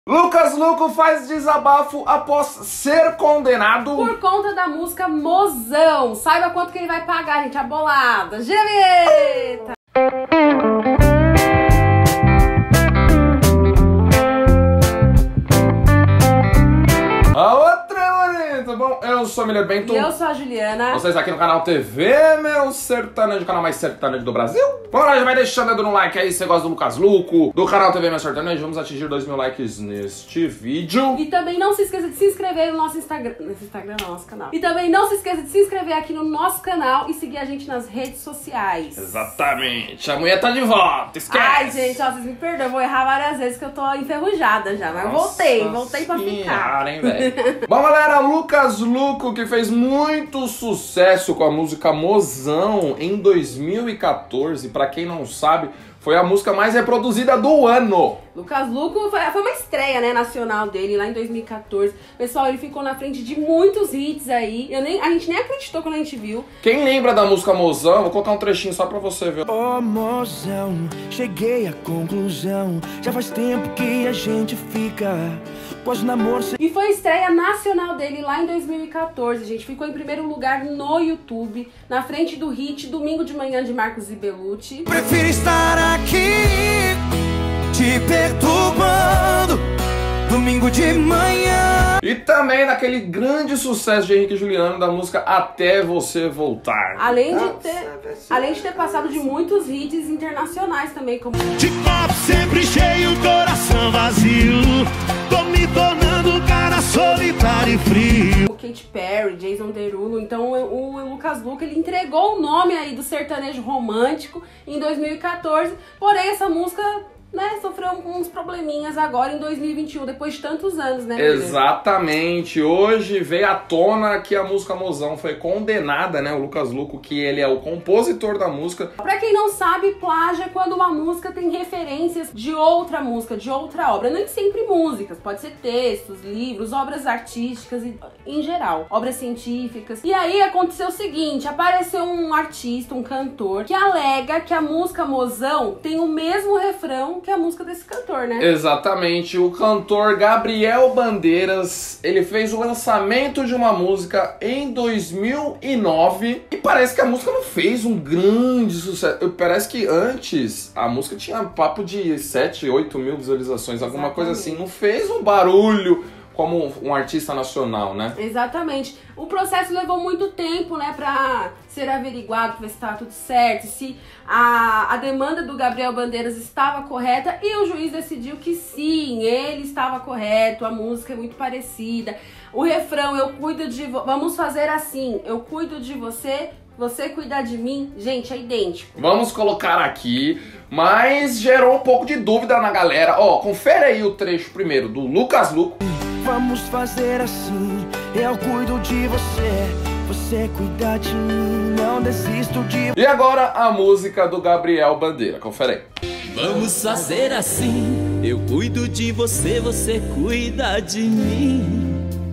Lucas Luco faz desabafo após ser condenado por conta da música Mozão. Saiba quanto que ele vai pagar, gente, a bolada. Gemeta! A outra bonita. Bom, eu sou o Miller Bento. E eu sou a Juliana. Vocês aqui no canal TV, meu sertanejo, o canal mais sertanejo do Brasil. Vamos lá, já vai deixando o dedo no like aí se você gosta do Lucas Luco, do canal TV Meu Sertanejo. Vamos atingir 2.000 likes neste vídeo. E também não se esqueça de se inscrever no nosso Instagram. Nesse Instagram não, nosso canal. E também não se esqueça de se inscrever aqui no nosso canal e seguir a gente nas redes sociais. Exatamente. A mulher tá de volta, esquece. Ai, gente, ó, vocês me perdoam, eu vou errar várias vezes que eu tô enferrujada já. Mas voltei pra ficar. Hein, velho. Bom, galera, Lucas Luco, que fez muito sucesso com a música Mozão em 2014. Pra quem não sabe, foi a música mais reproduzida do ano. Lucas Luco foi uma estreia, né, nacional dele lá em 2014. Pessoal, ele ficou na frente de muitos hits aí. A gente nem acreditou quando a gente viu. Quem lembra da música Mozão? Vou colocar um trechinho só pra você ver. Ô mozão, cheguei à conclusão. Já faz tempo que a gente fica pós-namoro. E foi a estreia nacional dele lá em 2014, gente. Ficou em primeiro lugar no YouTube, na frente do hit Domingo de Manhã de Marcos e Belucci. Prefiro estar aqui te perturbando domingo de manhã. E também naquele grande sucesso de Henrique e Juliano da música Até Você Voltar. Além de ter passado de muitos hits internacionais também, como De copo sempre cheio, coração vazio. Tô me tornando um cara solitário e frio. Katy Perry, Jason Derulo. Então o Lucas Luco, ele entregou o nome aí do sertanejo romântico em 2014. Porém, essa música, né, sofreu uns probleminhas agora em 2021, depois de tantos anos, né? Exatamente. Hoje veio à tona que a música Mozão foi condenada, né? O Lucas Luco, que ele é o compositor da música. Pra quem não sabe, plágio é quando uma música tem referências de outra música, de outra obra. Nem sempre músicas, pode ser textos, livros, obras artísticas, em geral, obras científicas. E aí aconteceu o seguinte, apareceu um artista, um cantor, que alega que a música Mozão tem o mesmo refrão que a música desse cantor, né? Exatamente, o cantor Gabriel Bandeiras, ele fez o lançamento de uma música em 2009 e parece que a música não fez um grande sucesso. Parece que antes a música tinha papo de 7, 8 mil visualizações, alguma coisa assim, não fez um barulho como um artista nacional, né? Exatamente. O processo levou muito tempo, né, pra ser averiguado, pra ver se estava tudo certo, se a demanda do Gabriel Bandeiras estava correta, e o juiz decidiu que sim, ele estava correto, a música é muito parecida. O refrão, eu cuido de... Vamos fazer assim, eu cuido de você, você cuidar de mim, gente, é idêntico. Vamos colocar aqui, mas gerou um pouco de dúvida na galera. Ó, confere aí o trecho primeiro do Lucas Luco. Vamos fazer assim, eu cuido de você, você cuida de mim, não desisto de... E agora a música do Gabriel Bandeira, confere aí. Vamos fazer assim, eu cuido de você, você cuida de mim.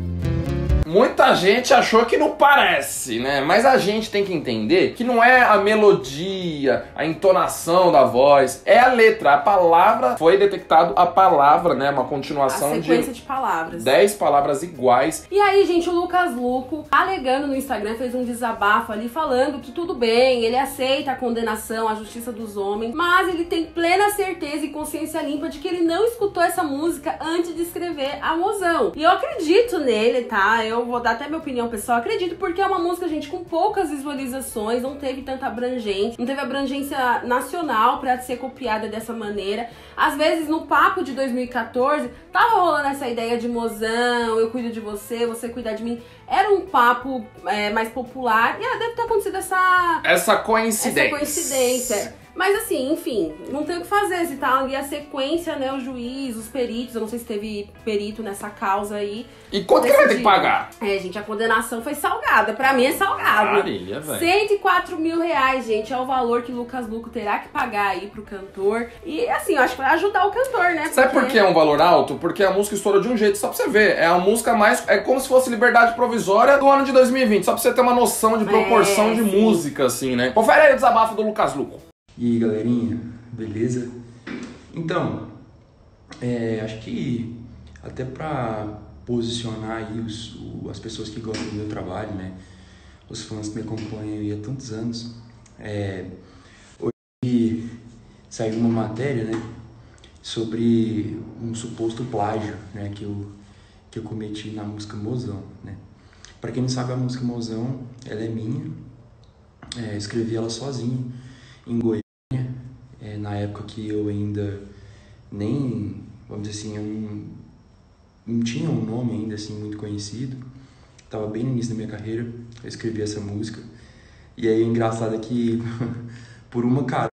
Muita gente achou que não parece, né? Mas a gente tem que entender que não é a melodia, a entonação da voz, é a letra. A palavra, foi detectado a palavra, né? Uma continuação a sequência de palavras. 10 palavras iguais. E aí, gente, o Lucas Luco, alegando no Instagram, fez um desabafo ali, falando que tudo bem, ele aceita a condenação, a justiça dos homens, mas ele tem plena certeza e consciência limpa de que ele não escutou essa música antes de escrever a Mozão. E eu acredito nele, tá? Eu vou dar até minha opinião pessoal, acredito, porque é uma música, gente, com poucas visualizações, não teve tanta abrangência, não teve abrangência nacional pra ser copiada dessa maneira. Às vezes, no papo de 2014, tava rolando essa ideia de Mozão, eu cuido de você, você cuida de mim. Era um papo mais popular e deve ter acontecido essa coincidência. Mas assim, enfim, não tem o que fazer, se tá ali a sequência, né, o juiz, os peritos, eu não sei se teve perito nessa causa aí. E quanto que ele vai ter que pagar? É, gente, a condenação foi salgada, pra mim é salgado. Maria, velho. 104 mil reais, gente, é o valor que Lucas Luco terá que pagar aí pro cantor. E assim, eu acho que vai ajudar o cantor, né? Sabe por que é um valor alto? Porque a música estourou de um jeito, só pra você ver. É a música mais... É como se fosse Liberdade Provisória do ano de 2020, só pra você ter uma noção de proporção de música, assim, né? Confere aí o desabafo do Lucas Luco. E aí, galerinha, beleza? Então, acho que até para posicionar aí as pessoas que gostam do meu trabalho, né? Os fãs que me acompanham aí há tantos anos. Hoje saiu uma matéria, né, sobre um suposto plágio, né, que eu cometi na música Mozão, né? Para quem não sabe, a música Mozão, ela é minha. Escrevi ela sozinho em Goiânia, na época que eu ainda nem, vamos dizer assim, eu não tinha um nome ainda assim muito conhecido. Tava bem no início da minha carreira, eu escrevi essa música. E aí, o engraçado é que, por uma carona,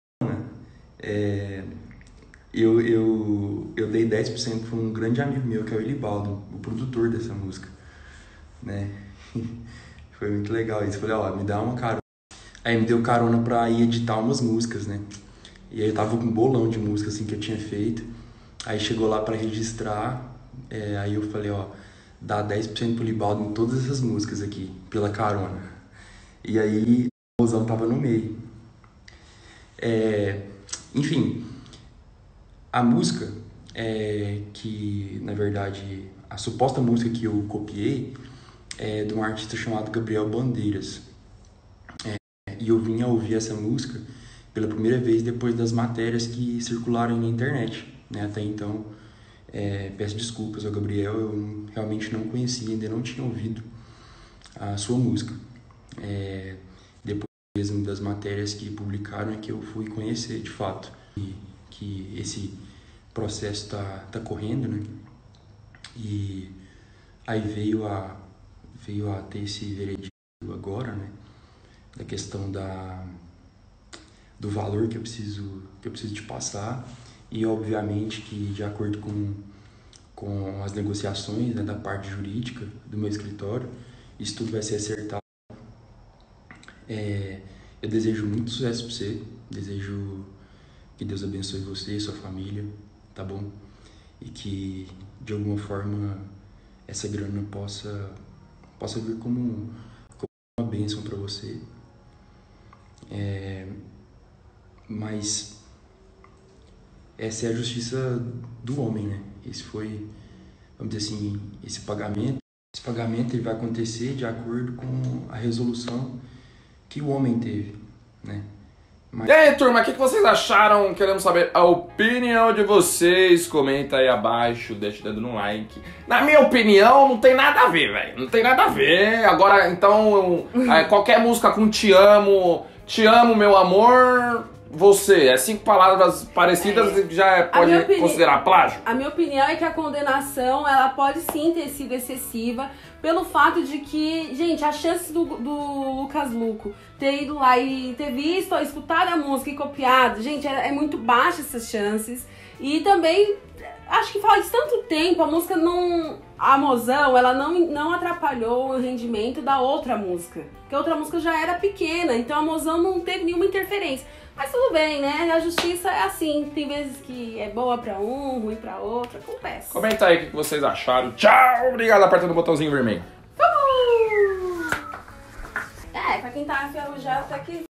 eu dei 10% para um grande amigo meu, que é o Elibaldo, o produtor dessa música, né? Foi muito legal isso. Falei, ó, me dá uma carona. Aí me deu carona pra ir editar umas músicas, né? E aí eu tava com um bolão de música, assim, que eu tinha feito. Aí chegou lá pra registrar, aí eu falei, ó, dá 10% pro Libaldo em todas essas músicas aqui, pela carona. E aí o Mozão tava no meio. Enfim, a música, que na verdade, a suposta música que eu copiei é de um artista chamado Gabriel Bandeiras. E eu vim a ouvir essa música pela primeira vez depois das matérias que circularam na internet, né? Até então, peço desculpas ao Gabriel, eu realmente não conhecia, ainda não tinha ouvido a sua música. Depois mesmo das matérias que publicaram é que eu fui conhecer de fato que esse processo tá correndo, né? E aí veio a ter esse veredito agora, né? Da questão do valor que eu preciso te passar, e obviamente que de acordo com as negociações, né, da parte jurídica do meu escritório, isso tudo vai ser acertado. Eu desejo muito sucesso para você, desejo que Deus abençoe você e sua família, tá bom? E que de alguma forma essa grana possa vir como uma bênção para você. Mas essa é a justiça do homem, né? Esse foi, vamos dizer assim, esse pagamento ele vai acontecer de acordo com a resolução que o homem teve, né? E aí, turma, o que vocês acharam? Queremos saber a opinião de vocês. Comenta aí abaixo, deixa o dedo no like. Na minha opinião, não tem nada a ver, velho. Não tem nada a ver. Agora, então, qualquer música com te amo, meu amor, você. 5 palavras parecidas já pode considerar plágio? A minha opinião é que a condenação, ela pode sim ter sido excessiva, pelo fato de que, gente, a chance do Lucas Luco ter ido lá e ter visto, escutado a música e copiado, gente, é muito baixa essas chances. E também, acho que faz tanto tempo, a música a Mozão, ela não atrapalhou o rendimento da outra música. Porque a outra música já era pequena, então a Mozão não teve nenhuma interferência. Mas tudo bem, né? A justiça é assim. Tem vezes que é boa pra um, ruim pra outro. Acontece. Comenta aí o que vocês acharam. Tchau! Obrigado, apertando o botãozinho vermelho. Pra quem tá enferrujado, tá aqui.